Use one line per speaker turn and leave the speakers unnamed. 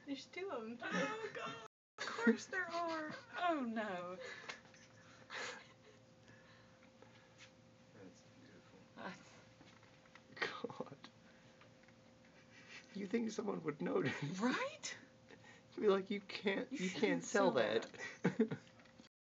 There's two of them.
Oh God! Of course there are. Oh no.
That's beautiful. God. You think someone would notice?
Right?
Be like, you can't sell
shouldn't
that.